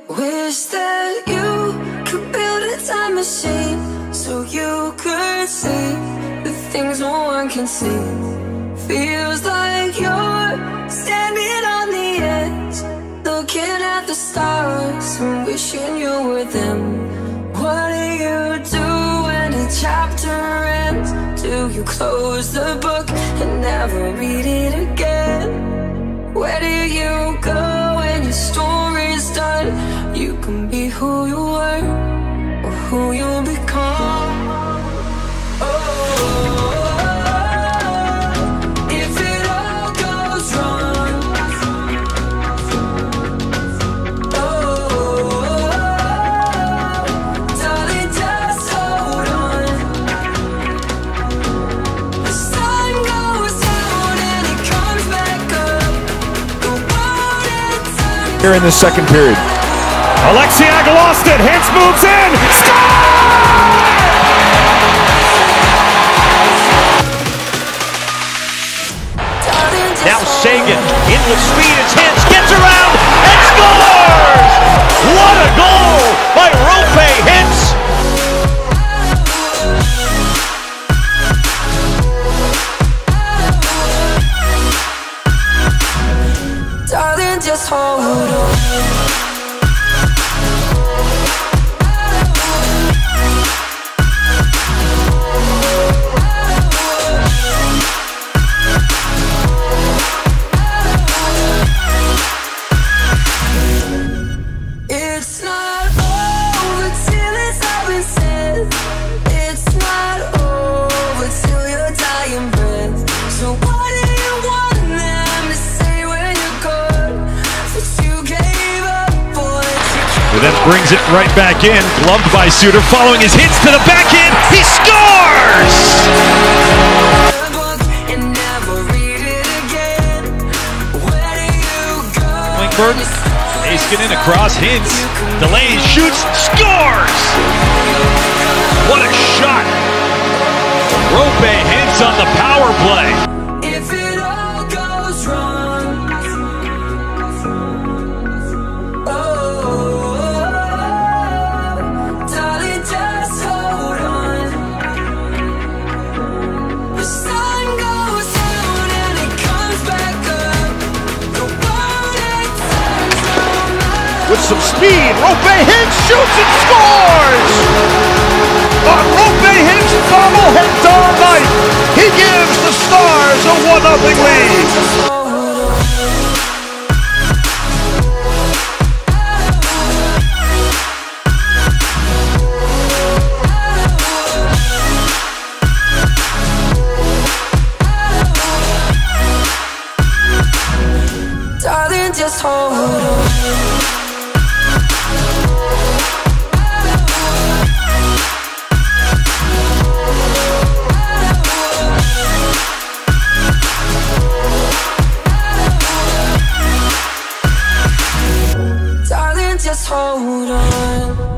Wish that you could build a time machine so you could see the things no one can see. Feels like you're standing on the edge, looking at the stars and wishing you were them. What do you do when a chapter ends? Do you close the book and never read it again? Where do you go when your story's done? You can be who you were or who you become. If it all goes wrong, darling, just hold on. The sun goes down and it comes back up. The world is turning. Here in the second period. Alexiak lost it. Hintz moves in. Now Seguin in with speed. It's Hintz. Gets around and scores! What a goal by Roope Hintz! Darling, just hold on. It's not over till it's all been said. It's not over till your dying breath. So what do you want them to say when you're gone? That you gave up, boy. Who then brings it right back in. Gloved by Suter, following his hits to the backhand. He scores! And never read it again. Where do you go? Klingberg, Heiskanen across Hintz. Delays, shoots, scores! What a shot! Roope Hintz on the power play. If it all goes wrong, darling, just hold on. The sun goes down and it comes back up. The world it turns around. With some speed, Roope Hintz shoots and scores! On Roope Hintz bobblehead all night, he gives the Stars a 1-0 lead. Just hold on. Darling, just hold on. Darling, just hold on.